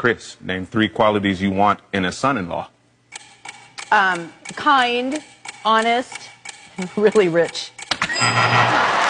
Kris, name 3 qualities you want in a son-in-law. Kind, honest, and really rich.